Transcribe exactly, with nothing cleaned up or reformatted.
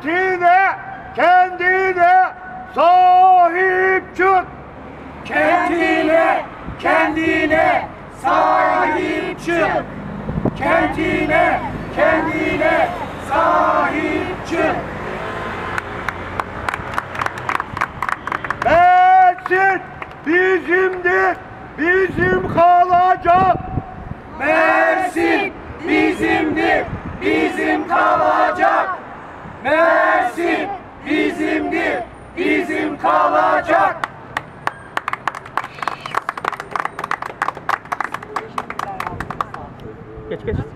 Kentine, kendine sahip çık. Kentine, kendine sahip çık. Kentine, kendine sahip çık. Mersin bizimdir, bizim kalacak. Mersin bizimdir, bizim kalacak. Mersin bizimdir, bizim kalacak. Geç geç.